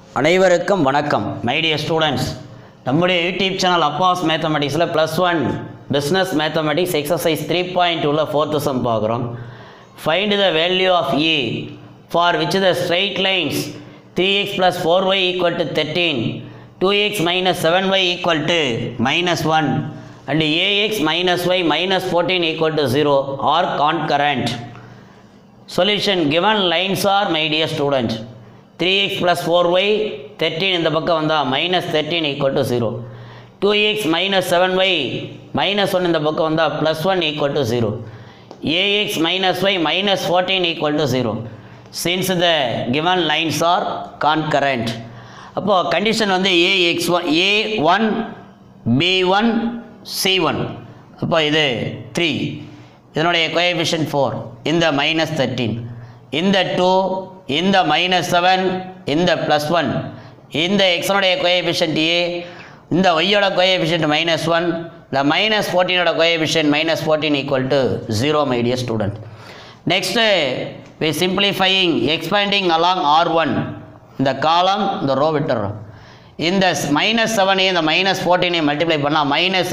அனைவருக்கும் வணக்கம் my dear students. நம்முடைய யூடியூப் சேனல் அப்பாஸ் மேத்தமெட்டிக்ஸில் +1 பிஸ்னஸ் மேத்தமெட்டிக்ஸ் எக்ஸசைஸ் 3.2ல 4th சம் பார்க்குறோம். Find the value of a for which the straight lines 3x + 4y = 13, 2x - 7y = -1 and ax - y - 14 = 0 are concurrent. Solution: given lines are, my dear student, 3x + 4y 13 இந்த பக்கம் வந்தால் -13 = 0, 2x - 7y -1 இந்த பக்கம் வந்தால் +1 = 0, ax - y - 14 = 0 since the given lines are concurrent. அப்போது condition வந்து a1 b1 c1. அப்போ இது 3, இதனுடைய கோஎஃபிஷியன்ட் 4, இந்த -13, இந்த 2, இந்த -7, இந்த +1, இந்த எக்ஸனுடைய கோஎஃபிஷியன்ட் a, இந்த ஒய்யோட கோஎஃபிஷியன்ட் -1, இந்த -14ஓட coefficient -14 = 0, my dear student. Next we simplifying expanding along R1, இந்த காலம் இந்த ரோ விட்டுறோம். இந்த -7 இந்த -14 மல்டிப்ளை பண்ணால் -×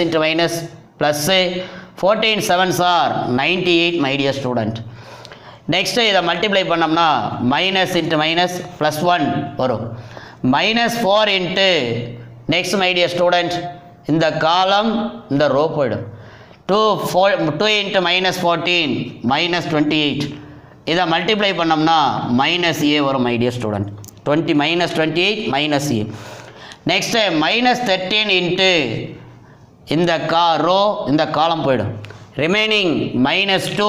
+14 7s are 98, my dear student. Next இதை மல்டிப்ளை பண்ணோம்னா -× +1 வரும். -4 into next my dear student இந்த காலம் இந்த ரோ போயிடும். 2 × -14 -28, இதை மல்டிப்ளை பண்ணோம்னா -a வரும், my dear student. -28 -a. Next -13 into இந்த ரோ இந்த காலம் போயிடும். Remaining -2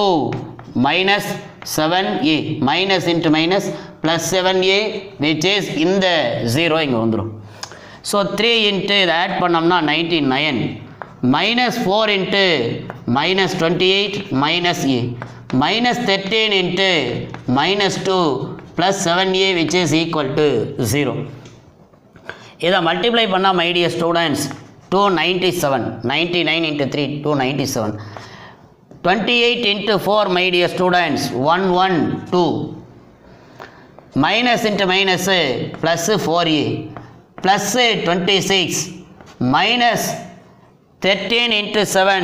-7a, -× +7a which is இந்த 0 இங்கே வந்துடும். ஸோ 3 இன்ட்டு இதை ஆட் பண்ணோம்னா 99, -4 into -28 -a, -13 into -2 +7a which is equal to 0. இதை மல்டிப்ளை பண்ணால் my dear students 297, 99 × 3 297, 28 × 4 my dear students 112, minus × minus +4a, +26, minus 13 × 7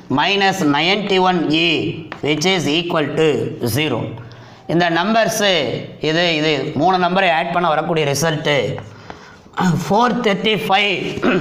-91a which is equal to 0. இந்த numbers இது 3 நம்பரை ஆட் பண்ண வரக்கூடிய ரிசல்ட்டு 435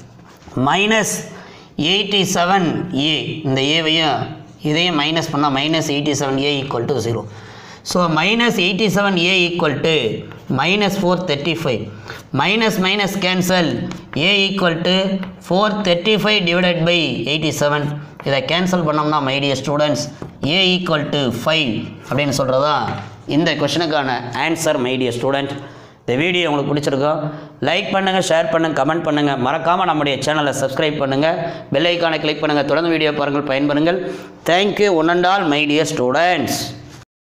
-87a. இந்த ஏவையும் இதையும் மைனஸ் பண்ணால் -87a = 0. So -87a = -435, minus cancel a = 435 / 87. இதை கேன்சல் பண்ணோம்னா மை டியர் ஸ்டூடெண்ட்ஸ் a = 5 அப்படின்னு சொல்கிறதா இந்த கொஷனுக்கான ஆன்சர், மை டியர் ஸ்டூடெண்ட். இந்த வீடியோ உங்களுக்கு பிடிச்சிருக்கோம், லைக் பண்ணுங்கள், ஷேர் பண்ணுங்கள், கமெண்ட் பண்ணுங்கள், மறக்காமல் நம்முடைய சேனலை சப்ஸ்கிரைப் பண்ணுங்கள், பெல் ஐக்கானை கிளிக் பண்ணுங்கள், தொடர்ந்து வீடியோ பாருங்கள், பயன்பெறுங்கள். Thank you one and all my dear students.